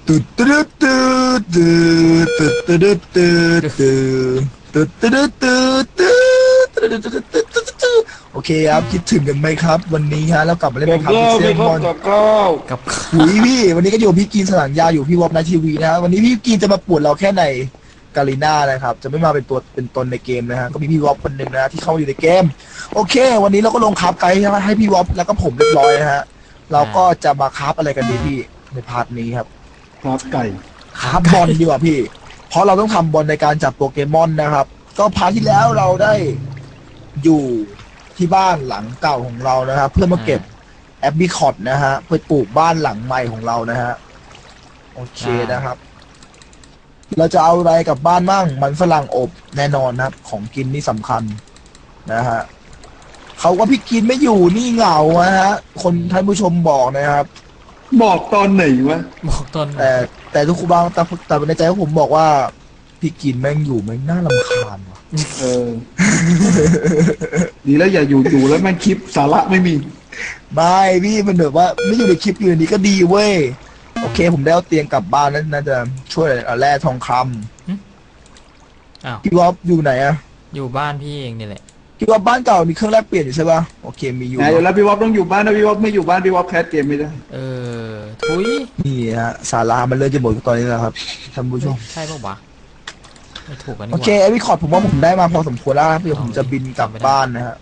ตึ๊ดตึ๊ดตึ๊ดตึ๊ดตึ๊ดตึ๊ดตึ๊ดตึ๊ดตึ๊ดตึ๊ดตึ๊ดตึ๊ดตึ๊ดตึ๊ดตึ๊ดตึ๊ดตึ๊ดตึ๊ดโอเคครับคิดถึงกันไหมครับวันนี้ฮะแล้วกลับมาเล่นกับครับข้าวเซไม่มครมบอนกับข้าวกับหุยพี่วันนี้ก็อยู่พี่กีนสลังยาอยู่พี่วอปในทีวีนะฮะวันนี้พี่กีนจะมาปวดเราแค่ในกาลิน่านะครับจะไม่มาเป็นตัวเป็นตนในเกมนะฮะก็มีพี่วอปคนหนึ่งนะที่เข้ามาอยู่ในเกมโอเค วันนี้เราก็ลงคราฟไกด์ให้พี่วอปแล้วก็ผมเรียบร้อยนะฮะเราก็จะมาคราฟอะไรกันดีพี่ในพาร์ทนี้ครับครับไก่คราฟบอลดีกว่าพี่ เพราะเราต้องทำบอลในการจับโปเกมอนนะครับ ก็พาร์ทที่แล้วเราได้อยู่ที่บ้านหลังเก่าของเรานะครับ เพื่อมาเก็บแอปบิคอตนะฮะเพื่อปลูกบ้านหลังใหม่ของเรานะฮะโอเคนะครับ เราจะเอาอะไรกลับบ้านบ้างมันฝรั่งอบแน่นอนนะครับ ของกินนี่สำคัญนะฮะเขาว่าพี่กินไม่อยู่นี่เหงานะฮะคนท่านผู้ชมบอกนะครับบอกตอนไหนวะบอกต้นแต่ทุกคนบางแต่ในใจของผมบอกว่าพี่กินแม่งอยู่แม่งน่ารำคาญว่ะเออ ดีแล้วอย่าอยู่แล้วแม่งคลิปสาระไม่มีไม่พี่มันแบบว่าไม่อยู่ในคลิปอยู่ในนี้ก็ดีเว้ยโอเคผมได้เอาเตียงกลับบ้านนั้นน่าจะช่วยแร่ทองคอ้าวำพี่วอฟอยู่ไหนอะอยู่บ้านพี่เองนี่แหละพี่วอฟบ้านเก่ามีเครื่องแลกเปลี่ยนอยู่ใช่ป่ะโอเคมีอยู่นะเดี๋ยวแล้วพี่วอฟต้องอยู่บ้านนะพี่วอฟไม่อยู่บ้านพี่วอฟแคสเกมไม่ได้เออทุยนี่ฮะสารามันเริ่มจะหมดตอนนี้แล้วครับท่านผู้ชมใช่ปะวะไม่ถูกกันนี่โอหเคว่าไอวิคอร์ดผมว่าผมได้มาพอสมควรแล้วครับเดี๋ยวผมจะบินกลับบ้านนะฮะ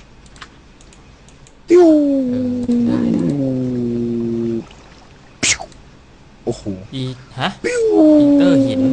ปิ้วโอ้โหอีฮะปิ้วอีเตอร์หิน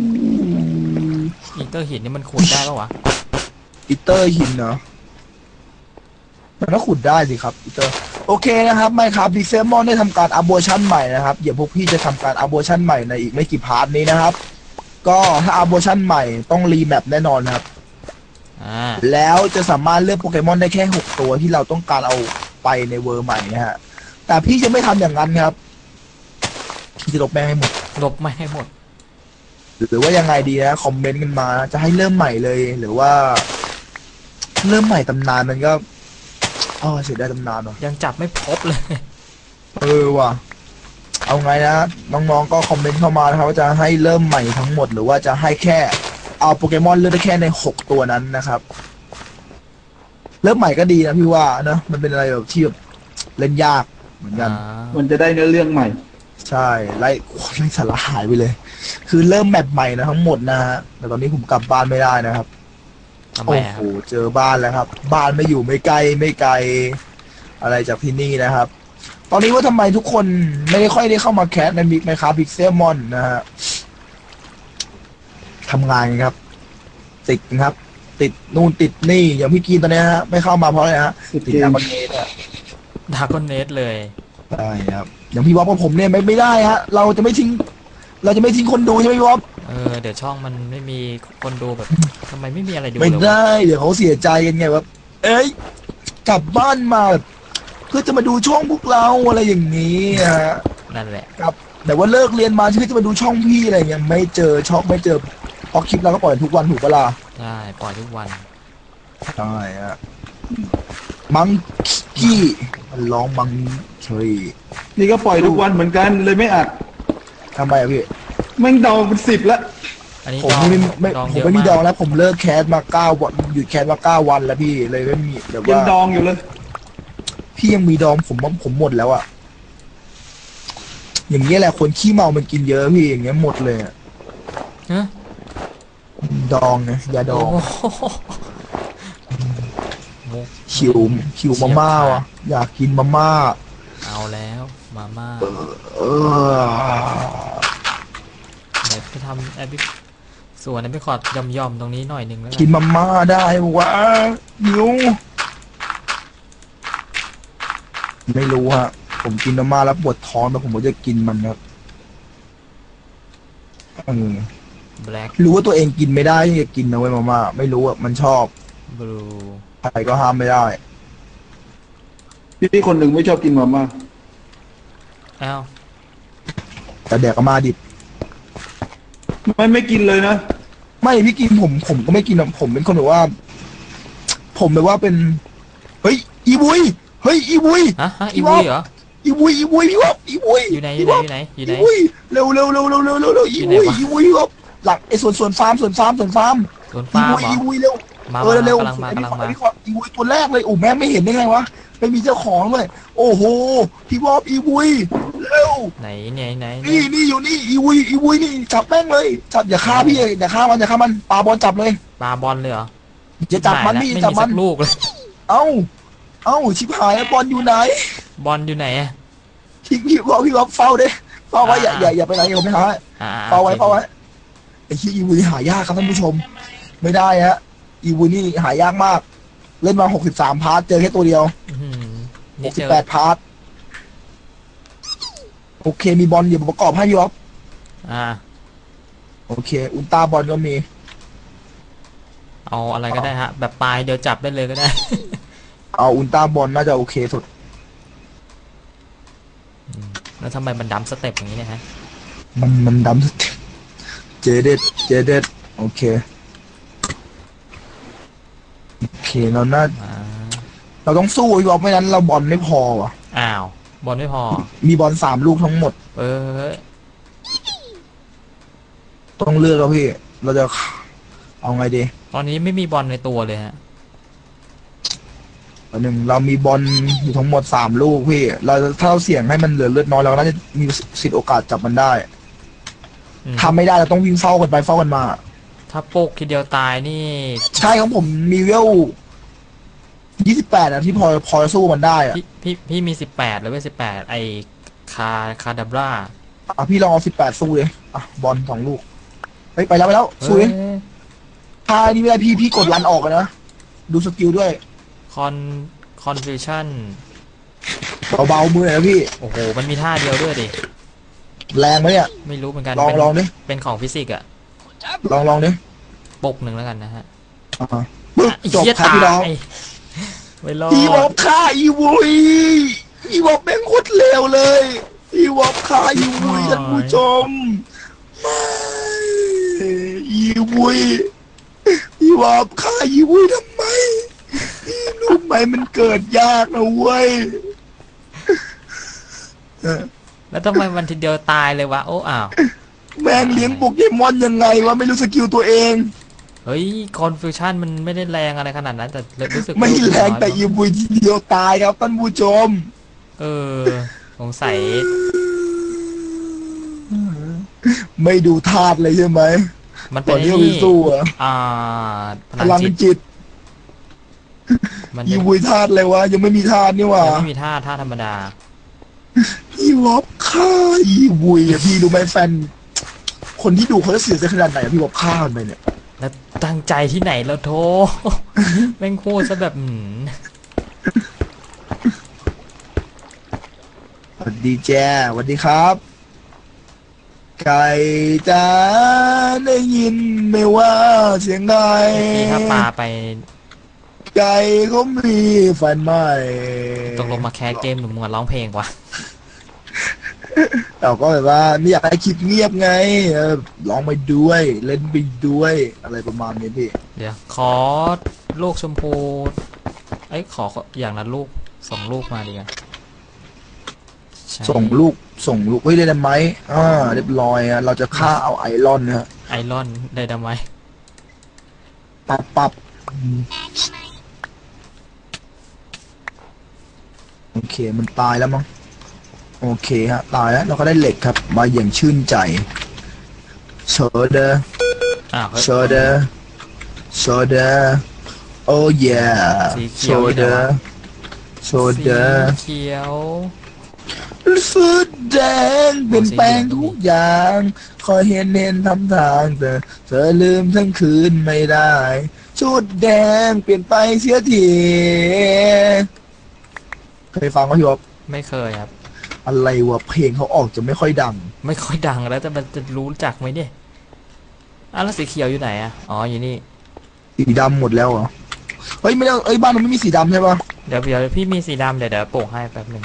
อีเตอร์หินนี่มันขุดได้ปะวะอีเตอร์หินเนาะมันก็ขุดได้สิครับอีเตอร์โอเคนะครับไม่ครับดีเซมอนได้ทำการอัพเวอร์ชันใหม่นะครับเดี๋ยวพวกพี่จะทำการอัพเวอร์ชันใหม่ในอีกไม่กี่พาร์ทนี้นะครับ ก็ถ้าอัพเวอร์ชันใหม่ต้องรีแมปแน่นอนนะครับอ่าแล้วจะสามารถเลือกโปเกมอนได้แค่6ตัวที่เราต้องการเอาไปในเวอร์ใหม่นะฮะแต่พี่จะไม่ทำอย่างนั้นครับพี่จะลบแม่งให้หมดลบไม่ให้หมดหรือว่ายังไงดีนะคอมเมนต์กันมาจะให้เริ่มใหม่เลย หรือว่า เริ่มใหม่ตำนานมันก็เสียดายตำนานว่ะยังจับไม่พบเลยว่ะเอาไงนะน้องๆก็คอมเมนต์เข้ามานะครับว่าจะให้เริ่มใหม่ทั้งหมดหรือว่าจะให้แค่เอาโปเกมอนเลือกได้แค่ใน6ตัวนั้นนะครับ เริ่มใหม่ก็ดีนะพี่ว่านะมันเป็นอะไรแบบที่แบบเล่นยากเหมือนกันมันจะได้เนื้อเรื่องใหม่ใช่ไล่สาระหายไปเลย คือเริ่มแมปใหม่นะทั้งหมดนะฮะแต่ตอนนี้ผมกลับบ้านไม่ได้นะครับทำไมโอ้อะคโหรับเจอบ้านแล้วครับ บ้านไม่อยู่ไม่ไกลอะไรจากที่นี่นะครับ ตอนนี้ว่าทำไมทุกคนไม่ได้ค่อยได้เข้ามาแคสในมิกนะครับพิกเซลมอนนะฮะทำงานครับ ติดครับ ติดนู่นติดนี่อย่างพี่กีนตอนนี้ฮะไม่เข้ามาเพราะอะไรฮะติดติดเกมอาร์เนตอะดาร์กอนเนสเลยใช่ครับอย่างพี่วอปกับผมเนี่ยไม่ได้ฮะเราจะไม่ทิ้งคนดูใช่ไหมพี่วอปเดี๋ยวช่องมันไม่มีคนดูแบบทำไมไม่มีอะไรดูไม่เลยวะได้เดี๋ยวเขาเสียใจกันไงว่าเอ้ยกลับบ้านมาเพื่อจะมาดูช่องพวกเราอะไรอย่างนี้ฮะนั่นแหละครับแต่ว่าเลิกเรียนมาที่จะมาดูช่องพี่อะไรเงี้ยไม่เจอช่องไม่เจอเพราะคลิปเราก็ปล่อยทุกวันถูกปะล่ะใช่ปล่อยทุกวันใช่ฮะมังกี้มันร้องมังเฉยนี่ก็ปล่อยทุกวันเหมือนกันเลยไม่อัดทำไมอะพี่แม่งดองเป็น10ละอันนี้ผมดองไม่ดองผมเยอะไม่มีมากดองแล้วผมเลิกแคสมา9 วันหยุดแคสมา9 วันแล้วพี่เลยไม่มีแบบยังว่าดองอยู่เลยพี่ยังมีดองผมหมดแล้วอะอย่างเงี้ยแหละคนขี้เมามันกินเยอะพี่อย่างเงี้ยหมดเลยอะฮะดองไงยาดองโอ้โหมุกหิวมาม่าว่ะอยากกินมาม่าเอาแล้วมาม่าเออเดี๋ยวไปทำแอปส่วนแอปคอร์ดย่อมๆตรงนี้หน่อยหนึงแล้วกักินนมาม่าได้วะหิวไม่รู้ฮะผมกินมาม่าแล้วปวดท้องแต่ผมก็จะกินมันครับแบล็กรู้ว่าตัวเองกินไม่ได้ที่จะกินนะเว้ยมาม่าไม่รู้อ่ะมันชอบบลูใครก็ห้ามไม่ได้พี่คนหนึ่งไม่ชอบกินมาม่าอ้าวแต่แดกก็มาดิบไม่กินเลยนะไม่พี่กินผมก็ไม่กินอะผมเป็นคนแบบว่า ผมแบบว่าเป็นเฮ้ยอีบุยฮะอีบุยเหรออีวุยอีวุยพี่วอบอีวุยอยู่ไหนอพี่ยู่ไหนวอบอยู่ไหนอยู่ไหนอีวุยเร็วอีอยู่ไหนวุยวะอีวุยพี่วอบหลังไอ้ส่วนฟาร์มสวนฟาร์มเหรออีวุยเร็วมาเร็วกำลังมาไอ้กำลังมาพี่ขออีวุยตัวแรกเลยโอ้แม่ไม่เห็นได้ไงวะไม่มีเจ้าของเลยโอ้โหพี่วอบอีวุยเร็วไหนไหนนี่อยู่นี่อีวุยนี่จับแม่งเลยจับอย่าฆ่าพี่อย่าฆ่ามันปาบอลจับเลยปลาบอลเลยเหรออย่าจับมันไหพี่ไม่จับมีมัสันกลูกเลยเอ้าชิบหายแล้วบอลอยู่ไหนบอลอยู่ไหนอะพี่วอบเฝ้าดิเฝ้าไว้อย่าไปไหนอย่าไปหาอ่าเฝ้าไว้ไอ้ที่อีวุยหายากครับท่านผู้ชม ไม่ได้ฮะอีวุยนี่หายากมาก เล่นมา63พาร์ทเจอแค่ตัวเดียวอื้อหือนี่เจอ 68พาร์ทโอเคมีบอลอยู่ประกอบให้พี่วอบอ่าโอเค อุลตร้าบอลก็มีเอาอะไรก็ได้ฮะ แบบปลายเดี๋ยวจับได้เลยก็ได้เอาอุลตร้าบอลน่าจะโอเคสุดแล้วทำไมมันดำสเต็ปอย่างนี้เนี่ยฮะมันดำสุดเจเด็ดโอเคเราต้องสู้อีกรอบไม่นั้นเราบอลไม่พอว่ะอ้าว บอลไม่พอมีบอล3 ลูกทั้งหมด ต้องเลือกแล้วพี่ เราจะเอาไงดีตอนนี้ไม่มีบอลในตัวเลยฮะหนึ่งเรามีบอลอยู่ทั้งหมด3 ลูกพี่ถ้าเราเสี่ยงให้มันเหลือเลือดน้อยเราน่าจะมีสิทธิ์โอกาสจับมันได้ ทำไม่ได้เราต้องวิ่งเฝ้ากันไปเฝ้ากันมาถ้าโป๊กทีเดียวตายนี่ใช่ของผมมีเวล28นะที่พอสู้มันได้อะพี่มี18เลยเว้ย18ไอคาดาบราพี่ลองเอา18สู้เลยบอล2 ลูกเฮ้ยไปแล้วสู้เลยถ้านี่ไม่ได้พี่กดรันออกนะดูสกิลด้วยคอนฟิวชั่นเบาๆมือหน่อยนะพี่โอ้โห มันมีท่าเดียวด้วยดิแรงไหมเนี่ยไม่รู้เหมือนกันลองดิเป็นของฟิสิกส์อะลองดิปกหนึ่งแล้วกันนะฮะปึ๊บจบครับพี่น้องไม่รอดอีวอบฆ่าอีวุยอีวอบแม่งโคตรเลวเลยอีวอบฆ่าอีวุยท่านผู้ชมไม่อีวุยอีวอบฆ่าอีวุยทำไมรู้ไหมมันเกิดยากนะเว้ยแล้วทำไมมันทีเดียวตายเลยวะ โอ้อ้าวแม่งเลี้ยงโปเกมอนยังไงวะไม่รู้สกิลตัวเองเฮ้ย คอนฟิวชั่นมันไม่ได้แรงอะไรขนาดนั้น แต่รู้สึกไม่แรงแต่อีวุยทีเดียวตายครับท่านผู้ชมเออ สงสัยไม่ดูธาตุเลยใช่ไหมมันก่เป็อน นไอ้ที่จะไปนี่สู้อะพพลังจิตจิตมันอีวุยธาตุเลยวะยังไม่มีธาตุนี่หว่ายังไม่มีท่าธรรมดาอีวอบฆ่าอีวุยอะพี่รู้ไหมแฟน คนที่ดูเขาจะเสียใจขนาดไหนอะพี่วอบฆ่ามันไปเนี่ยแล้วตั้งใจที่ไหนแล้วโท แม่งพูดซะแบบสวัสดีแจ้สวัสดีครับ ไก่จ้าได้ยินไหม่ว่าเสียงไก่พี่ถ้าปาไปไก่เขามีแฟนใหม่ตกลงมาแคสเกมหรือมึงมาร้องเพลงวะเราก็แบบว่าไม่อยากให้คลิปเงียบไงร้องไปด้วยเล่นไปด้วยอะไรประมาณนี้พี่เดี๋ยว ขอลูกชมพูขออย่างละลูก2 ลูกมาดีกันใช่ส่งลูกเฮ้ยได้ไหมเรียบร้อยอะเราจะฆ่าเอาไอรอนนะฮะไอรอนไดนาไมต์ปับโอเคมันตายแล้วมั้งโอเคฮะตายแล้วเราก็ได้เหล็กครับมาอย่างชื่นใจโชเดอร์อ้าวเฮ้ยโชเดอร์โอ้ยสีโชเขียวอยู่เดไหนอวะร์โชเดอร์สีเขียวสุดแดงเปลี่ยนแปลงทุกอย่างคอยเห็นทำทางแต่เธอลืมทั้งคืนไม่ได้ชุดแดงเปลี่ยนไปเสียทีเคยฟังไหมพี่บ๊อบไม่เคยครับอะไรวะเพลงเขาออกจะไม่ค่อยดังไม่ค่อยดังแล้วแต่มันจะรู้จักไหมเนี่ยแล้วสีเขียวอยู่ไหนอะอ๋ออยู่นี่สีดำหมดแล้วเหรอเฮ้ยไม่ได้บ้านมันไม่มีสีดำใช่ปะเดี๋ยวพี่มีสีดำเดี๋ยวโปะให้แป๊บหนึ่ง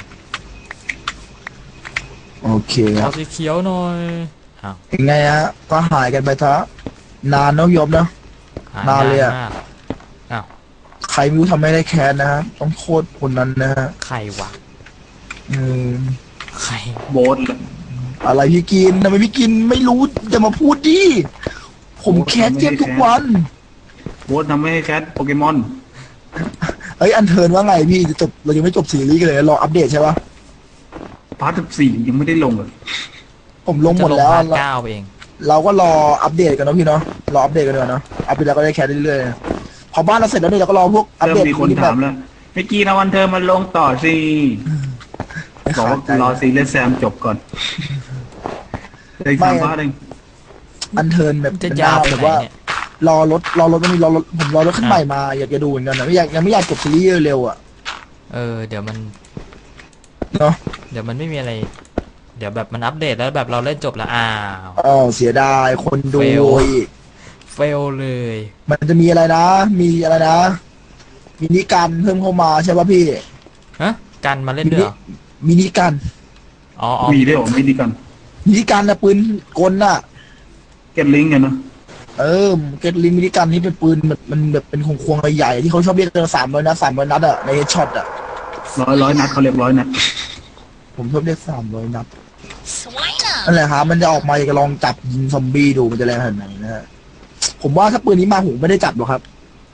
โอเคคเอารับสีเขียวหน่อยอ้าวยังไงฮะก็หายกันไปซะนานเนอะพี่บ๊อบนะหนานเลยอะมากอ้าวใครไม่รู้ทำไม่ได้แค้นนะฮะต้องโทษคนนั้นนะฮะใครวะอืมใครโบ๊ทอะไรพี่กินทำไมพี่กินไม่รู้จะมาพูดดิผมแคสเกมทุกวันโบ๊ททำให้แคทโปเกมอนเอ้ยอันเทิร์นว่าไงพี่จะจบเรายังไม่จบซีรีส์กันเลยรออัปเดตใช่ปะพาร์ท14ยังไม่ได้ลงเลยผมลงหจะมดลงแล้วพาร์ท9ไปเองเราก็รออัปเดตกันเนาะพี่เนาะรออัปเดตกันดีกว่าเนาะอัปเดตแล้วก็ได้แคสเรื่อยๆพอบ้านเราเสร็จแล้วเนี่ยเราก็รอพวกอัปเริ่มเดตมีคนที่แบถาบมแล้วเมื่อกี้นะวันเธอมันลงต่อสิบอกว่ารอซีเรียสแซมจบก่อนได้อีก3 พาร์ทเองอันเทิร์นแบบจะยาวไปแบบไหนว่าเนี่ยรอรถมันมีรอรถผมรอรถขึ้นใหม่มาอยากจะดูเหมือนกันนะยังไม่อยากจบซีรีส์เร็วๆอ่ะเดี๋ยวมันเนาะเดี๋ยวมันไม่มีอะไร เดี๋ยวแบบมันอัปเดตแล้วแบบเราเล่นจบแล้ววเสียดายคนดู Fail อีกเฟลเลยมันจะมีอะไรนะ มีอะไรนะมินิกันเพิ่มเข้ามาใช่ป่ะพี่ฮะกันมาเล่นด้วยเหรอมินิกันอ๋อมีด้วยเหรอไม่ดีกันมินิกันนะปืนกลน่ะเก็ตลิงก์กันนะเกตลิงมินิกันนี่เป็นปืนมันแบบเป็นควงๆใหญ่ๆที่เขาชอบเรียกกัน300 นัดอะในเฮดช็อตอะร้อยนัดเขาเรียก100 นัดผมชอบเรียก300 นัดนั่นแหละครับมันจะออกมาอยากจะลองจับยิงซอมบี้ดูมันจะแรงขนาดไหนนะฮะผมว่าถ้าปืนนี้มาผมไม่ได้จับหรอกครับ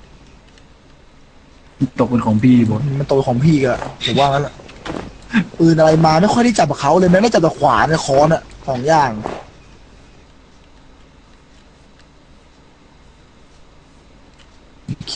ตกเป็นของพี่บดมันโตของพี่ก็ผมว่างั้นแหละปืนอะไรมาไม่ค่อยได้จับกับเขาเลยแม้ได้จับแต่ขวานกับค้อนอะ2 อย่างโอเค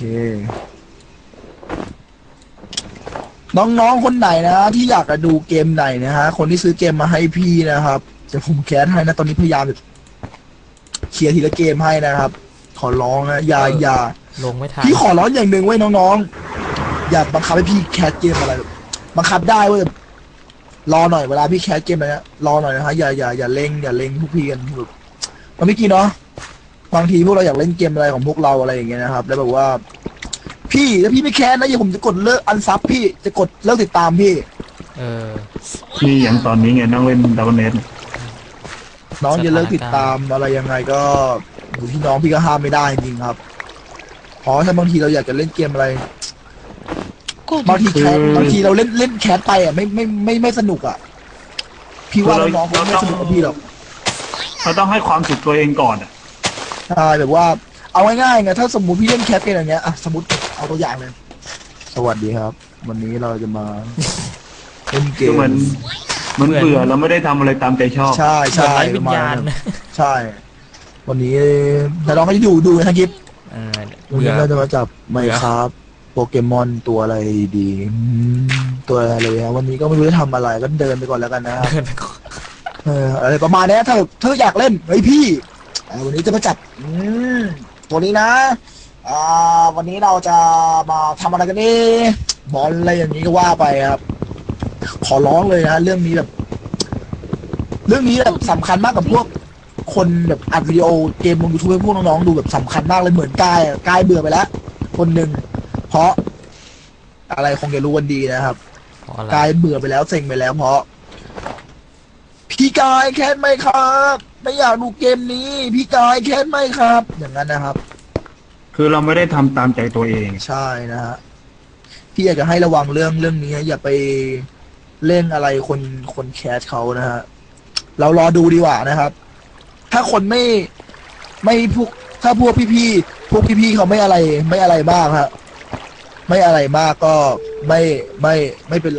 น้องๆคนไหนนะที่อยากจะดูเกมไหนนะฮะคนที่ซื้อเกมมาให้พี่นะครับจะผมแคสให้นะตอนนี้พยายามเคลียร์ทีละเกมให้นะครับ ขอร้องนะอย่าลงไม่ทันพี่ขอร้องอย่างหนึ่งไว้ยน้องๆอย่าบังคับให้พี่แคสเกมอะไรบังคับได้เว้ยรอหน่อยเวลาพี่แคสเกมอะไรเนี้ยรอหน่อยนะฮะอย่าเร่งพวกพี่กันแบบมันไม่กี่เนาะบางทีพวกเราอยากเล่นเกมอะไรของพวกเราอะไรอย่างเงี้ยนะครับ แล้วแบบว่า พี่ถ้าพี่ไม่แคสนะอย่าผมจะกดเลิกอันซับพี่จะกดเลิกติดตามพี่เออนี่อย่างตอนนี้ไงนั่งเล่นดับเบิลเนสน้องจะเลิกติดตามอะไรยังไงก็อยู่ที่น้องพี่ก็ห้ามไม่ได้จริงๆครับเพราะถ้าบางทีเราอยากจะเล่นเกมอะไรบางทีเราเล่นแคสไปอ่ะไม่สนุกอ่ะพี่ว่าน้องๆเขาไม่สนุกกับพี่หรอกเราต้องให้ความสุขตัวเองก่อนอะใช่แบบว่าเอาง่ายๆไงถ้าสมมุติพี่เล่นแคสเกมอย่างเงี้ยอ่ะสมมติเอาตัวอย่างเลยสวัสดีครับ วันนี้เราจะมาเล่นเกคือมมันเบื่อเราไม่ได้ทำอะไรตามใจชอบใช่เหมือนไร้วิญญาณประมณนั้นใช่ วันนี้แต่น้องก็จะดูนะคลิปเออวันเบื่นี้อเราจะมาจับไมค์ครับโปเกมอนตัวอะไรดีตัวอะไรเลยฮะวันนี้ก็ไม่รู้จะทำอะไรก็เดินไปก่อนแล้วกันนะครับเดินไปก่อนอะไรประมาณนี้ถ้าอยากเล่นเฮ้ยพี่วันนี้จะมาจับตัวนี้นะวันนี้เราจะมาทำอะไรกันนี่บอลอะไรอย่างนี้ก็ว่าไปครับ ขอร้องเลยนะเรื่องนี้แบบสำคัญมากกับพวกคนแบบอัดวิดีโอเกมลงยูทูบให้พวกน้องๆดูแบบสำคัญมากเลยเหมือนกายเบื่อไปแล้ว คนหนึ่งเพราะอะไรคงจะรู้กันดีนะครับเพราะอะไรกายเบื่อไปแล้วเซ็งไปแล้วเพราะพี่กายแค้นไหมครับไม่อยากดูเกมนี้ พี่กายแค้นไหมครับ อย่างนั้นนะครับคือเราไม่ได้ทำตามใจตัวเองใช่นะฮะพี่อยากจะให้ระวังเรื่องนี้อย่าไปเล่นอะไรคนแคสเขานะฮะเรารอดูดีกว่านะครับ ถ้าคนไม่พวกถ้าพวกพี่เขาไม่อะไรมากฮะไม่อะไรมากก็ไม่เป็นไร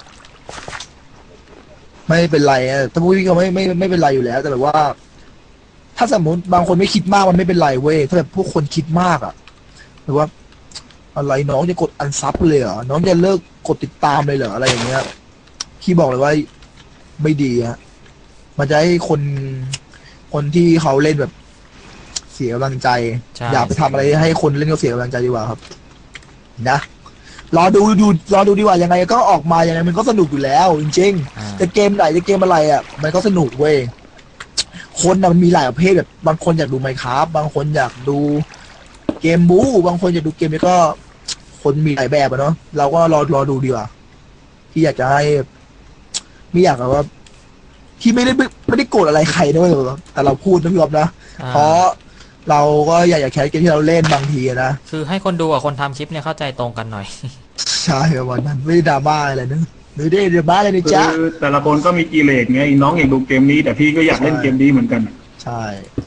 ไม่เป็นไรอะแต่พวกพี่เขาไม่เป็นไรอยู่แล้ว แต่แบบว่า ถ้าสมมติบางคนไม่คิดมากมันไม่เป็นไรเว้ยถ้าแบบพวกคนคิดมากอะแบบว่า อะไรน้องจะกดอันซับเลยเหรอน้องจะเลิกกดติดตามเลยเหรออะไรอย่างเงี้ยพี่บอกเลยว่าไม่ดีฮะมันจะให้คนที่เขาเล่นแบบเสียกำลังใจใช่อย่าไปทำอะไรให้คนเล่นเขาเสียกำลังใจดีกว่าครับ นะรอดูดีกว่ายังไงก็ออกมายังไงมันก็สนุกอยู่แล้ว จริงอ่าๆจะเกมไหนจะเกมอะไรอ่ะมันก็สนุกเว้ยคนน่ะมันมีหลายประเภทแบบบางคนอยากดูไมค์ครับบางคนอยากดูเกมบู๊บางคนอยากดูเกมนี้ก็ คนมีหลายแบบอะเนาะเราก็รอดูดีกว่าที่อยากจะให้ไม่อยากแบบว่า ที่ไม่ได้โกรธอะไรใครด้วยแต่เราพูดนะพี่อ๊อฟนะ เพราะเราก็อยากแคสเกมที่เราเล่นบางทีนะคือให้คนดูกับคนทำคลิปเนี่ยเข้าใจตรงกันหน่อยใช่ประมาณนั้นไม่ได้ดราม่าอะไรนะหรือได้เดี๋ยวมาเลยนะจ๊ะคือแต่ละคนก็มีกิเลสไงน้องอยากดูเกมนี้ แต่พี่ก็อยากเล่นเกมนี้เหมือนกันใช่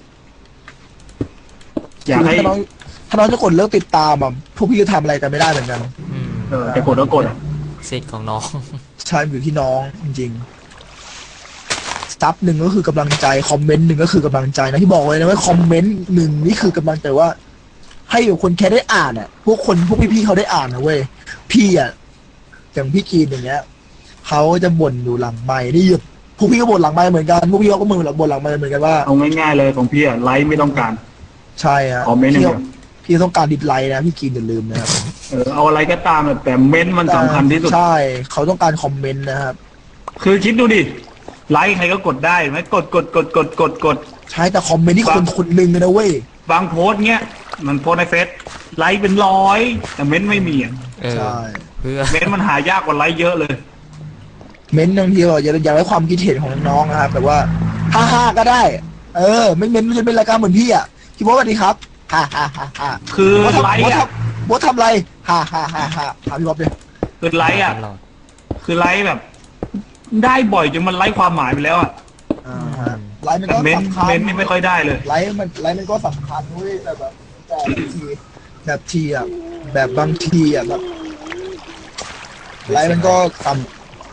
อยากให้คือถ้าน้องจะกดเลิกติดตามอ่ะพวกพี่จะทำอะไรกันไม่ได้เหมือนกันอืมจะกดแล้วกดอะสิทธิ์ของน้องใช่อยู่ที่น้องจริงๆซับหนึ่งก็คือกำลังใจคอมเมนต์หนึ่งก็คือกำลังใจนะที่บอกเลยนะว่าคอมเมนต์หนึ่งนี่คือกำลังใจว่า ให้คนแค่ได้อ่านอ่ะพวกพี่ๆเขาได้อ่านนะเว้ยพี่อ่ะอย่างพี่กีนอย่างเงี้ยเขาจะบ่นอยู่หลังไมค์นี่หยุดพวกพี่ก็บ่นหลังไมค์เหมือนกันพวกพี่เขาก็บ่นหลังไมค์เหมือนกันว่าเอาง่ายๆเลยของพี่อะไลค์ไม่ต้องการใช่ฮะคอมเมนต์อย่างเดียวพี่ต้องการดิสไลค์นะพี่กีนอย่าลืมนะครับเอาอะไรก็ตามอะแต่เม้นต์มันสำคัญที่สุดใช่เขาต้องการคอมเมนต์นะครับคือคิดดูดิไลค์ใครก็กดได้ไหมกดใช่แต่คอมเมนต์นี่คนคนหนึ่งนะเว้ยบางโพสต์เงี้ยมันโพสต์ในเฟซไลค์เป็นร้อยแต่เม้นต์ไม่มีอะเออใช่เพื่อเม้นต์มันหายากกว่าไลค์เยอะเลยเม้นต์บางทีเราอย่าไว้ความคิดเห็นของน้องๆนะครับแบบว่าฮ่าก็ได้ ไม่เม้นต์มันจะเป็นรายการเหมือนพี่อ่ะพี่โบ๊ทสวัสดีครับฮ่าคือโบ๊ทไลค์อะโบ๊ททำอะไรฮ่าถามพี่บ๊อบเลยคือไลค์อะตลอดคือไลค์แบบ ได้บ่อยจนมันไลค์ความหมายไปแล้วอะไลฟ์มันแต่ก็เม้นต์สำคัญเม้นต์นี่ไม่ค่อยได้เลยไลฟ์มันก็สำคัญเว้ยแต่แบบแบบทีอ่ะแบบบางทีอ่ะแบบไลฟ์มันก็สำ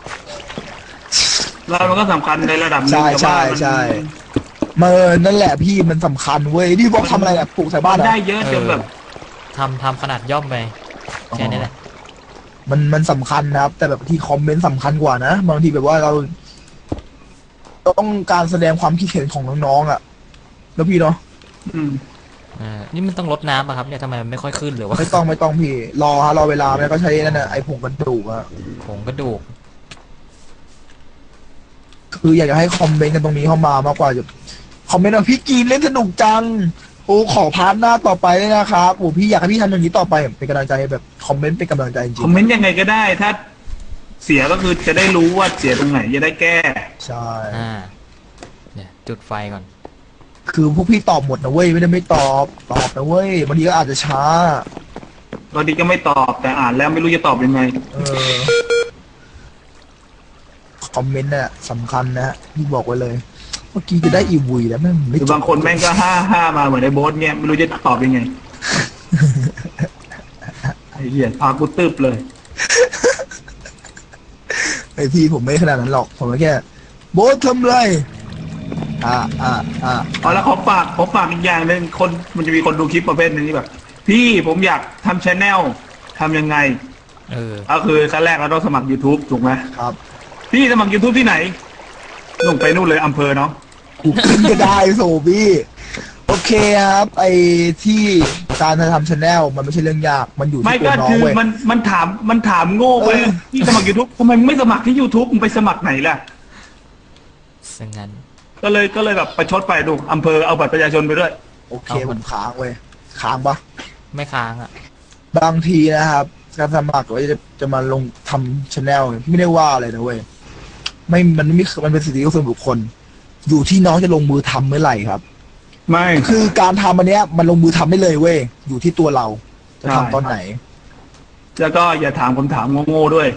แล้วมันก็สำคัญในระดับหนึงใช่แต่ว่ามันใช่นั่นแหละพี่มันสำคัญเว้ยนี่บอกทำอะไรอ่ะปลูกใส่บ้านเหรอได้เยอะจนแบบทำขนาดย่อมไปแค่นี้แหละมันสำคัญนะครับ แต่แบบที่คอมเมนต์สำคัญกว่านะบางทีแบบว่าเราต้องการแสดงความคิดเห็นของน้องๆอ่ะ แล้วพี่เนาะอืมนี่มันต้องลดน้ำอะครับเนี่ยทำไมมันไม่ค่อยขึ้นหรือว่าไม่ต้องพี่รอเวลาแล้วก็ใช้นั่นน่ะไอ้ผงกระดูกอะผงกระดูกคืออยากจะให้คอมเมนต์กันตรงนี้เข้ามามากกว่าจะคอมเมนต์ว่าพี่กีนเล่นสนุกจังโอ้ขอพาร์ทหน้าต่อไปเลยนะครับโอ้พี่อยากให้พี่ทำอย่างนี้ต่อไปเป็นกำลังใจแบบคอมเมนต์เป็นกำลังใจจริคอง มเมนต์ยังไงก็ได้ ถ้าเสียก็คือจะได้รู้ว่าเสียตรงไหนจะได้แก้ใช่เนี่ยจุดไฟก่อนคือพวกพี่ตอบหมดนะเว้ยไม่ได้ไม่ตอบนะเว้ยบางทีก็อาจจะช้าบางทีก็ไม่ตอบแต่อ่านแล้วไม่รู้จะตอบยังไงคอมเมนต์น่ะสำคัญนะฮะพี่บอกไว้เลย เมื่อกี้จะได้อีวุยแล้วแม่งไม่หรือบางคนแม่งก็ห้ามาเหมือนไอ้โบ๊ทเงี้ยไม่รู้จะตอบยังไง ไอ้เหี้ยพากูตึบเลยไอพี่ผมไม่ขนาดนั้นหรอกผมแค่โบ๊ททำไรเอาแล้วขอฝากอีกอย่างหนึ่งคนมันจะมีคนดูคลิปประเภทหนึงที่แบบ พี่ผมอยากทำชแนลทำยังไง ก็คือขั้นแรกเราต้องสมัคร YouTube ถูกไหมครับพี่สมัคร YouTube ที่ไหนลงไปนู่นเลยอำเภอเนาะกูขึ้นก็ได้โซพี่โอเคครับไอที่การทำชาแนลมันไม่ใช่เรื่องยากมันอยู่ไม่ที่ตัก็วน้องคือเว้ยมันถามโง่ไปพี่สมัคร YouTube ทำไมมึงไม่สมัครที่ YouTube มึงไปสมัครไหนล่ะซึ่งงั้นก็เลยแบบประชดไปดูอำเภอเอาบัตรประชาชนไปด้วยโอเคผมค้างเว้ยค้างปะไม่ค้างอ่ะบางทีนะครับการสมัครไว้จะมาลงทำชาแนลไม่ได้ว่าอะไรนะเว้ยมันไม่มันเป็นสิทธิส่วนบุคคล อยู่ที่น้องจะลงมือทำเมื่อไหร่ครับไม่คือการทำอันเนี้ยมันลงมือทำได้เลยเว้ยอยู่ที่ตัวเราจะทำตอนไหนแล้วก็อย่าถามคำถามโง่ๆด้วย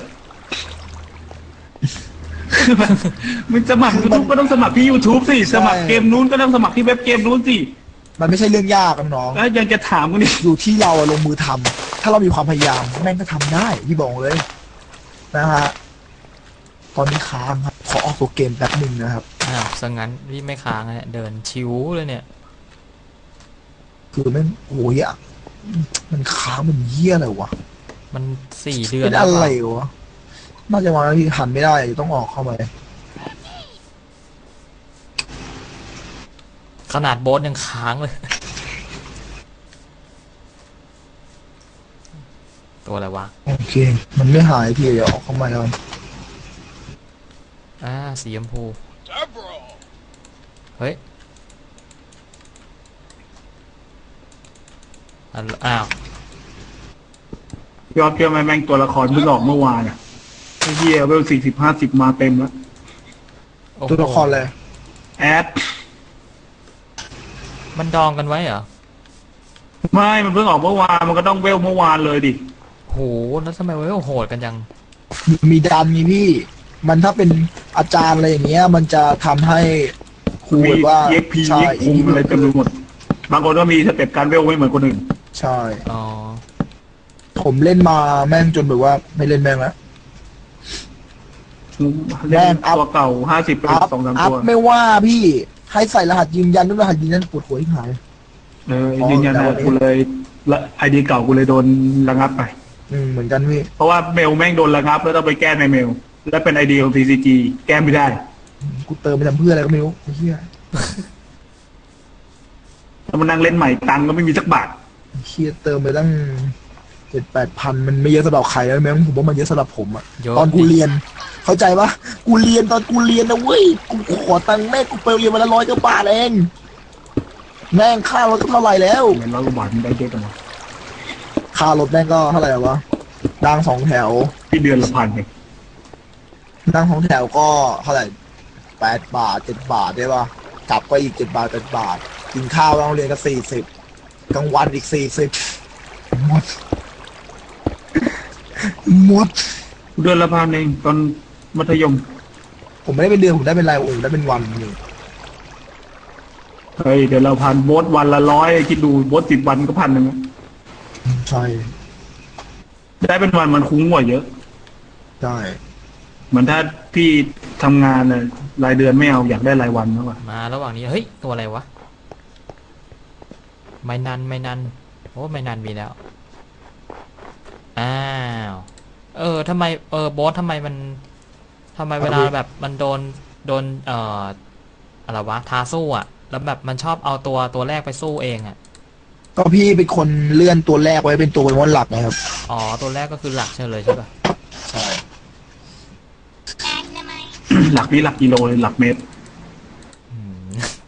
คือแบบมึงสมัคร YouTube ก็ต้องสมัครที่ YouTube สิสมัครเกมนู้นก็ต้องสมัครที่เว็บเกมนู้นสิมันไม่ใช่เรื่องยากน้องแล้วยังจะถามกูนี่อยู่ที่เราอะลงมือทำถ้าเรามีความพยายามแม่งก็ทำได้พี่บอกเลยนะฮะตอนนี้ค้างครับขอออกตัวเกมแป๊บหนึ่งนะครับซึ่งงั้นพี่ไม่ค้างเนี่ยเดินชิวเลยเนี่ยคือแม่งโอ้ยอะมันค้างมันเยี่ยอะไรวะมัน4 เดือนเป็นแล้วอะไรเปล่าวะน่าจะวันที่หันไม่ได้ต้องออกเข้ามาขนาดโบ๊ทยังค้างเลย ตัวอะไรวะโอเค มันไม่หายพี่เดี๋ยวออกเข้ามาแล้วสีชมพูเฮ้ยอ้าวยอดเชื่อไหมแม่งตัวละครเพิ่งออกเมื่อวานอ่ะไอ้เหี้ยเวล40-50มาเต็มแล้วโอ้โหตัวละครเลยแอดมันดองกันไว้เหรอไม่มันเพิ่งออกเมื่อวานมันก็ต้องเวลเมื่อวานเลยดิโหแล้วทำไมเว้ยโหดกันจังมีดันมีพี่ มันถ้าเป็นอาจารย์อะไรอย่างเงี้ย มันจะทำให้ครูมีแบบว่าเอ็กพีใช่เอ็กคุมอะไรเต็มไปหมดบางคนก็มีสเต็ปการเวลไม่เหมือนคนอื่นใช่อ๋อผมเล่นมาแม่งจนแบบว่าไม่เล่นแม่งแล้วเล่นตัวเก่า50ไปอัพ 2-3 อัพตัวไม่ว่าพี่ให้ใส่รหัสยืนยันด้วยรหัสยืนยันปวดหัวที่หายยืนยันนะกูเลยไอดีเก่ากูเลยโดนระงับไปเหมือนกันพี่เพราะว่าเมลแม่งโดนระงับแล้วต้องไปแก้ในเมล แล้วเป็นไอดีของ TCG แก้ไม่ได้กูเติมไปทำเพื่ออะไรก็ไม่รู้ไอ้เหี้ยแล้วมันนั่งเล่นใหม่ตังค์ก็ไม่มีสักบาทเหี้ยเติมไปตั้ง7-8 พันมันไม่เยอะสำหรับใครแล้วแม่งผมว่ามันเยอะสำหรับผมอะเยอะตอนกูเรียน เข้าใจปะกูเรียนตอนกูเรียนนะเว้ยกูขอตังค์แม่กูไปเรียนวันละ100 กว่าบาทเองแม่งค่ารถก็เท่าไหร่แล้วเงิน100 กว่าบาทมันได้เยอะจังวะค่ารถแม่งก็เท่าไหร่วะนั่ง2 แถวพี่เดือนละ1,000เองนั่ง2 แถวก็เท่าไหร่8 บาท7 บาทได้ปะกลับก็อีก7 บาท8 บาทกินข้าวโรงเรียนก็40กลางวันอีก40หมดหมดเดือนละ1,000เองตอนมัธยมผมไม่ได้เป็นเดือนผมได้เป็นรายโอ้ได้เป็นวันเลยเฮ้ยเดือนละ1,000โบสวันละ100คิดดูโบส10 วันก็1,000อะใช่ได้เป็นวันมันคุ้มกว่าเยอะใช่เหมือนถ้าพี่ทำงานน่ะรายเดือนไม่เอาอยากได้รายวันมากกว่ามาระหว่างนี้เฮ้ยตัวอะไรวะไม่นันโอ้ไม่นันมีแล้วอ้าวทำไมบอสทำไมเวลาแบบมันโดนอะไรวะท้าสู้อ่ะแล้วแบบมันชอบเอาตัวแรกไปสู้เองอ่ะก็พี่เป็นคนเลื่อนตัวแรกไว้เป็นตัวเป็นวันหลักนะครับอ๋อตัวแรกก็คือหลักใช่เลยใช่ป่ะใช่หลักนี่หลักกิโลเลยหลักเมตรอืม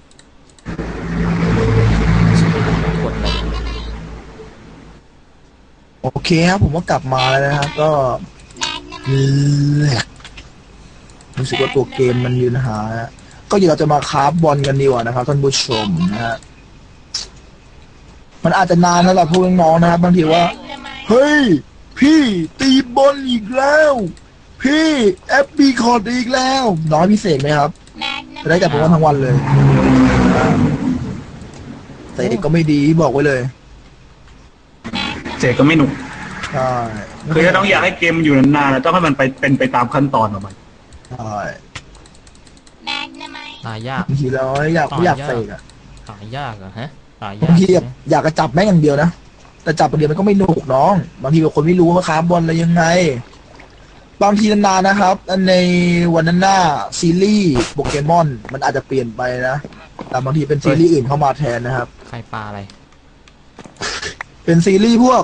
กดอะไรโอเคครับผมก็กลับมาแล้วนะครับก็รู้สึกว่าตัวเกมมันยืนหาก็เดี๋ยวเราจะมาคราฟบอลกันดีกว่านะครับท่านผู้ชมนะฮะมันอาจจะนานสำหรับพวกน้องๆนะครับบางทีว่าเฮ้ยพี่ตีบอลอีกแล้ว พี่แอปบีคอร์ดอีกแล้วน้อยพิเศษไหมครับจะได้จับผมว่าทั้งวันเลยแต่ก็ไม่ดีบอกไว้เลยเจ๊ก็ไม่หนุกใช่คือถ้าต้องอยากให้เกมมันอยู่นานๆต้องให้มันเป็นไปตามขั้นตอนของมันใช่หายากบางทีเราไม่อยากเสกอะหายากเหรอฮะหายาบาก งทีนะอยากจะจับแม่งอย่างเดียวนะแต่จับคนเดียวมันก็ไม่หนุกน้องบางทีบางคนไม่รู้ว่าคราฟบอลอะไรยังไง บางทีนานๆนะครับในวันนั้นหน้าซีรีส์โปเกมอนมันอาจจะเปลี่ยนไปนะแต่บางทีเป็นซีรีส์อื่นเข้ามาแทนนะครับใครปลาอะไรเป็นซีรีส์พวก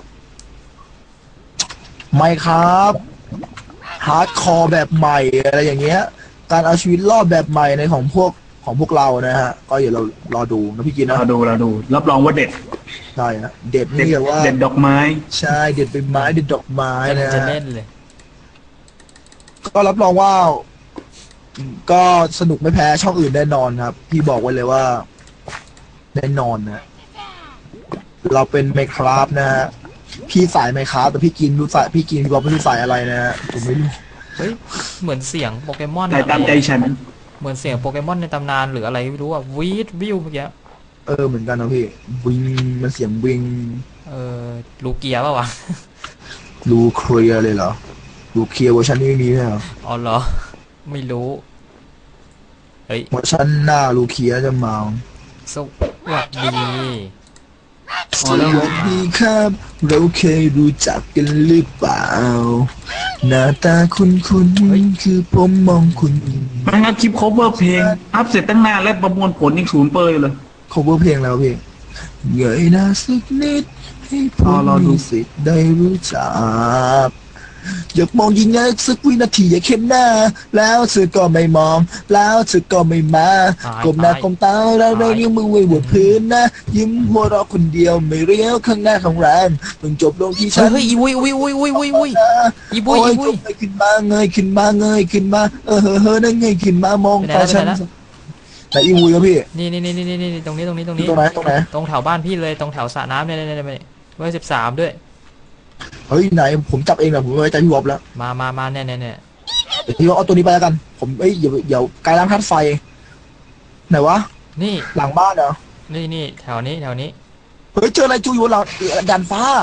ไมครับฮาร์ดคอร์แบบใหม่อะไรอย่างเงี้ย การเอาชีวิตรอดแบบใหม่ในของพวกเรานะฮะก็อย่าเรารอดูนะพี่กินนะเราดูรับรองว่าเด็ดใช่ฮะเด็ดเด็ดนี่แบบว่าเด็ดดอกไม้ใช่เด็ดเป็นไม้เด็ดดอกไม้จะนะจะฮะเล่นเลยก็รับรองว่า ก็สนุกไม่แพ้ช่องอื่นแน่นอนครับ พี่บอกไว้เลยว่าแน่นอนนะ เราเป็นไมคราฟนะฮะพี่สายไมคราฟแต่พี่กินรู้สายพี่กินพี่บอกไม่รู้สายอะไรนะฮะผมไม่รู้เฮ้ยเหมือนเสียงโปเกมอนแต่ตามใจฉันเหมือนเสียงโปเกมอนในตำนานหรืออะไรไม่รู้อ่ะวีดวิวเมื่อกี้เหมือนกันนะพี่วิงมันเสียงวิงลูเกียป่ะวะรูเคลียร์เลยเหรอรูเคลียร์เวอร์ชันนี้ไม่มีใช่เหรออ๋อเหรอไม่รู้เฮ้ยเวอร์ชันหน้ารูเคลียร์จะมาสวัสดีสวัสดีครับเราเคยรู้จักกันหรือเปล่าหน้าตาคุ้นๆคือผมมองคุณไม่งั้นคลิป cover เพลง อัพเสร็จตั้งนานแล้วประมวลผลยัง0%เลย cover เพลงแล้วพี่เงยหน้าสักนิดให้ผมรอดูมีสิทธิ์ได้รู้จักอยากมองยิ่งใหญ่สักวินาทีอย่าเข็นหน้าแล้วเธอก็ไม่มองแล้วเธอก็ไม่มาก้มหน้าก้มตาแล้วเรายังมือไว้บนพื้นนะยิ้มหัวเราะคนเดียวไม่เรียวข้างหน้าของแรงต้องจบลงที่ฉันเฮ้ยอีวุยอีวุยอีบุยโอ้ยเงยขึ้นมาเงยขึ้นมาเงยขึ้นมานั่นเงยขึ้นมามองตาฉันไหนอีวุยครับพี่นี่ตรงนี้ตรงไหนตรงไหนตรงแถวบ้านพี่เลยตรงแถวสระน้ำเนี่ยเบอร์13ด้วยเฮ้ยไหนผมจับเองนะผมไม่ไว้ใจพี่วอบแล้วมาเนี่ยเดี๋ยวพี่วอบเอาตัวนี้ไปแล้วกันผมเดี๋ยวไกลล้างธาตุไฟไหนวะนี่หลังบ้านเหรอนี่แถวนี้เฮ้ยเจออะไรจูอยู่บนหลังดันฟ้า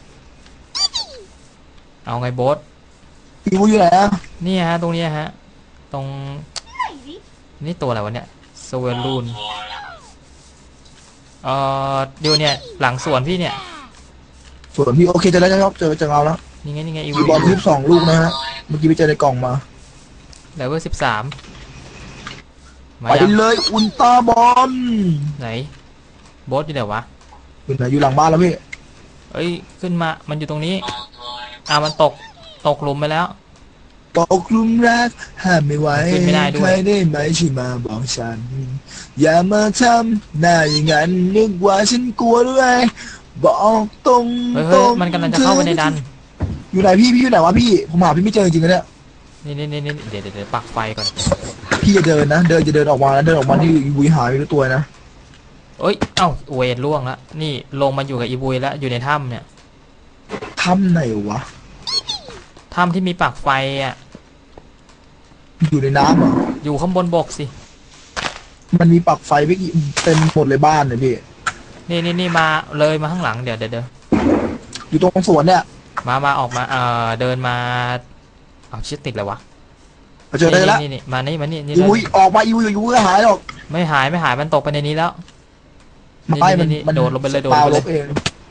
เอาไงโบ๊ทอีวูอยู่ไหนอะนี่ฮะตรงนี้ฮะ ตรงนี่ตัวอะไรวะเนี่ยสเวลลูนเดี๋ยวเนี่ยหลังสวนพี่เนี่ยส่วนพี่โอเคเจอแล้วครับเจอเอาแล้วนี่ไงอีมีบอล22ลูกนะฮะเมื่อกี้ไปเจอในกล่องมาเลเวล13มาไปยังเลยอุลตร้าบอลไหนโบ๊ทอยู่ไหนวะอยู่ไหนอยู่หลังบ้านแล้วพี่เอ้ยขึ้นมามันอยู่ตรงนี้มันตกหลุมไปแล้วตกหลุมรักห้ามไม่ไหวขึ้นไม่ได้ด้วยใครได้ไหมช่วยมาบอกฉัน อย่ามาทำหน้าอย่างนั้นนึกว่าฉันกลัวด้วยบอกตรงเฮ้ยตรงมันกำลังจะเข้าไปในดันอยู่ไหนพี่อยู่ไหนวะพี่ผมหาพี่ไม่เจอจริงๆนะเนี่ยนี่เดี๋ยวปักไฟก่อนพี่จะเดินนะจะเดินออกมานะเดินออกมาที่บุยหายไปด้วยตัวนะเอ้ยเอ้าเวรล่วงแล้วนี่ลงมาอยู่กับอีบุยแล้วอยู่ในถ้ำเนี่ยถ้ำไหนวะถ้ำที่มีปักไฟอ่ะอยู่ในน้ำเหรออยู่ข้างบนบกสิมันมีปลักไฟไปกี่เต็มหมดเลยบ้านเนี่ยพี่นี่มาเลยมาข้างหลังเดี๋ยวอยู่ตรงสวนเนี่ยมาออกมาเดินมาเอาชิดติดเลยวะเจอได้แล้วนี่มานี่อีเลยวุยออกมาอีวุยอยู่ก็หายหรอกไม่หายมันตกไปในนี้แล้วไม่มันโดดลงไปเลยปาลบเอง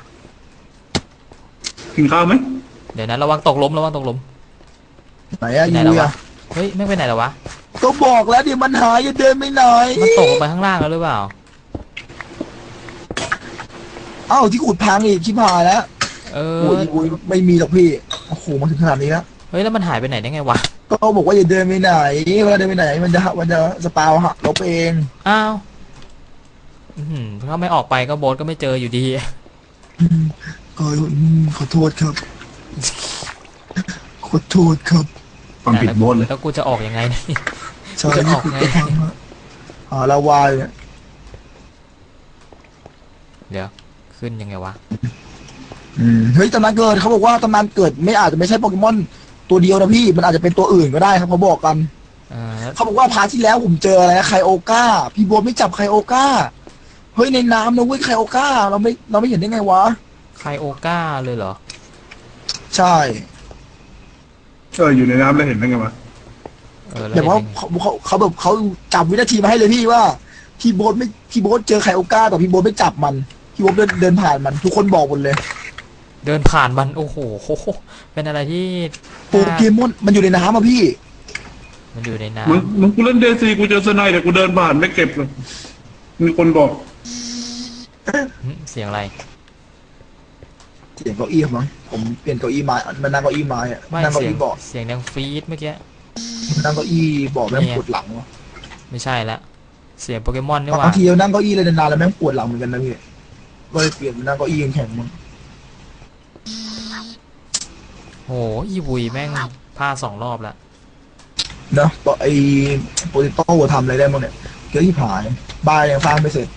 กินข้าวไหมเดี๋ยวนะระวังตกหลุมไหนอะอีไหนวุแล้วยวะอะเฮ้ยไม่ไปไหนแล้ววะก็บอกแล้วเดี๋ยวมันหายอย่าเดินไม่ไหนมันตกลงไปข้างล่างแล้วหรือเปล่าเอ้าที่ขุดพังอีกชิบหายแล้วเอโอ้อยอีวุยไม่มีหรอกพี่โอ้โหมาถึงขนาดนี้แล้วเฮ้ยแล้วมันหายไปไหนได้ไงวะก็บอกว่าอย่าเดินไปไหนเวลาเดินไปไหนมันจะสปาวฮะลบเองอ้าวถ้าไม่ออกไปก็โบ๊ทก็ไม่เจออยู่ดีก็ขอโทษครับขอโทษครับความผิดโบนเลยแล้วกูจะออกยังไงเนี่ยใช่จะอนี่อกคือไงจะพังฮะลาวาเนี่ยเดี๋ยวขึ้นยังไงวะเฮ้ยตำนานเกิดเขาบอกว่าตำนานเกิดไม่อาจจะไม่ใช่โปเกมอนตัวเดียวนะพี่มันอาจจะเป็นตัวอื่นก็ได้ครับเขาบอกกัน เขาบอกว่าพาร์ทที่แล้วผมเจออะไรนะไคโอก้าพี่โบ๊ทไม่จับไคโอก้าเฮ้ยในน้ำนะเว้ยไคโอก้าเราไม่เห็นได้ไงวะไคโอก้าเลยเหรอใช่อยู่ในน้ำแล้วเห็นได้ไงวะแล้วแต่ว่าเห็นยังไงเขาแบบเขาจับวินาทีมาให้เลยพี่ว่าพี่โบ๊ทเจอไคโอก้าแต่พี่โบ๊ทไม่จับมันพี่โบ๊ทเดินผ่านมันทุกคนบอกหมดเลยเดินผ่านมันโอ้โหเป็นอะไรที่โปเกมอนมันอยู่ในน้ำอ่ะพี่มันอยู่ในน้มึงกูเล่นเดซีกูเจอสไนแต่กูเดินผ่านไม่เก็บเลยมีคนบอกำเสียงอะไรเสียงเก้าอี้มั้งผมเปลี่ยนเก้าอี้ไม้มันนั่งเก้าอี้ไม้อะไม่นั่งเก้าเสียงอี้เบาะเสียงดังฟีดเมื่อกี้นั่งเก้าอี้เบาะแม่งเนี่ยปวดหลังวะไม่ใช่ละเสียงโปเกมอนนี่หบาว่างทีเรานั่งเก้าอี้เลยนานๆแล้วแม่งปวดหลังเหมือนกันนะพี่ก็เลยเปลี่ยนเป็นนั่งเก้าอี้แข็งๆมั้งโหอีวุยแม่งพลาด2 รอบแล้วเนาะไอ้โปรติโต้ทำอะไรได้บ้างเนี่ยเกี่ยวที่ผายบ้านยังสร้างไม่เสร็จ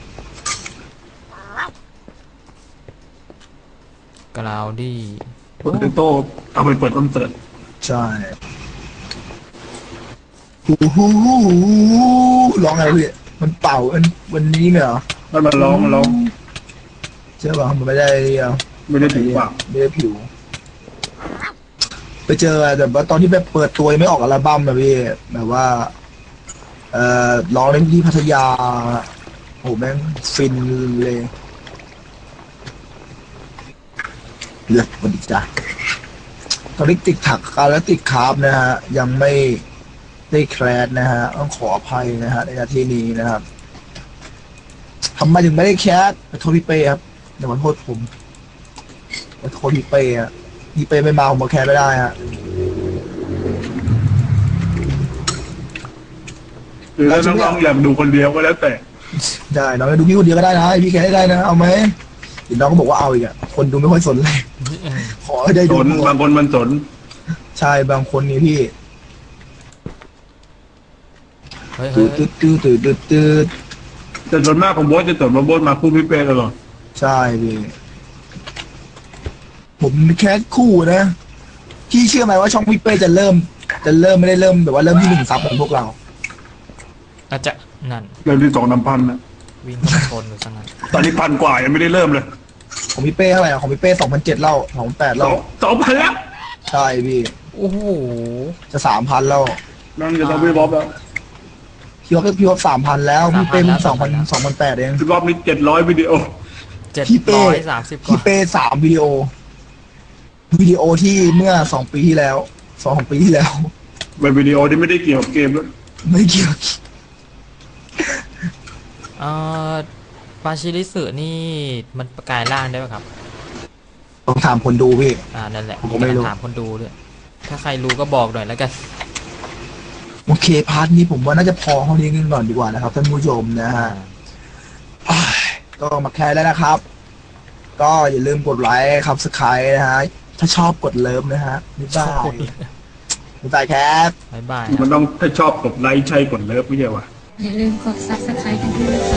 กราวดี้โปเตโต้เอาไปเปิดคอนเสิร์ตใช่ฮูฮูร้องไงพี่มันเป่าวันนี้เนี่ยเหรอแล้วมันร้องใช่ป่ะมันไม่ได้อ่ะไม่ได้ถึงปากไม่ได้ผิว ไปเจอแต่ว่าตอนที่ไปเปิดตัวยังไม่ออกอัลบั้มนะพี่แบบว่าร้องเล่นที่พัทยาโอ้แม่งฟินเลยเลือกวันดีจ้ะตอนนี้ติดถักกันแล้วติดคาร์บนะฮะยังไม่ได้แครดนะฮะต้องขออภัยนะฮะในนาทีนี้นะครับทำไมถึงไม่ได้แคสโทษพี่เป้ครับอย่ามาโทษผมโทษพี่เป้อะพี่เป้ไม่มาผมมาแคสไม่ได้ฮะหรือถ้าน้องๆอยากดูคนเดียวก็แล้วแต่ได้น้องจะดูพี่คนเดียวก็ได้นะพี่แคสได้นะเอาไหมเดี๋ยวน้องก็บอกว่าเอาอีกอ่ะคนดูไม่ค่อยสนเลยขอให้ได้สดูนบางคนมันสนใช่บางคนนี่พี่เฮ้ยตืดตืดตืดตืดตืดแต่ส่วนมากของโบสจะสนว่าโบสมาคู่พี่เป้ตลอดใช่พี่ผมแค่คู่นะพี่เชื่อไหมว่าช่องพี่เป้จะเริ่มไม่ได้เริ่มแบบว่าเริ่มที่1 ซับเหมือนพวกเราอาจจะนั่นเริ่มที่2,000นะวิ่งเข้ามาชนอยู่ซะงั้นตอนนี้1,000 กว่ายังไม่ได้เริ่มเลยของพี่เป้เท่าไหร่อะของพี่เป้2007แล้ว2008แล้ว 2,000แล้วใช่พี่โอ้โหจะ3,000แล้วนั่นจะต้องพี่บ๊อบแล้วพี่ว่า3,000แล้วพี่เป้เพิ่ง2008เองพี่บ๊อบนี่700 วิดีโอ 730 กพี่ว่าเป้3 วิดีโอที่เมื่อ2 ปีที่แล้ว2 ปีที่แล้วเป็นวิดีโอที่ไม่ได้เกี่ยวกับเกมด้วยไม่เกี่ยวเอ่อปาชิริสึนี่มันกลายร่างได้ไหมครับต้องถามคนดูพี่นั่นแหละผมไม่รู้ถามคนดูด้วยถ้าใครรู้ก็บอกหน่อยแล้วกันโอเคพาร์ทนี้ผมว่าน่าจะพอเท่านี้กันก่อนดีกว่านะครับท่านผู้ชมนะฮะอ้ายก็มาแค่แล้วนะครับ ก็อย่าลืมกดไลค์ครับสไครต์นะฮะถ้าชอบกดเลิฟนะฮะบ๊ายบายบ๊ายบายครับบ๊ายบายมันต้องถ้าชอบกดไลค์ใช่กดเลิฟไม่ใช่วะอย่าลืมกด subscribe กันด้วยนะคะ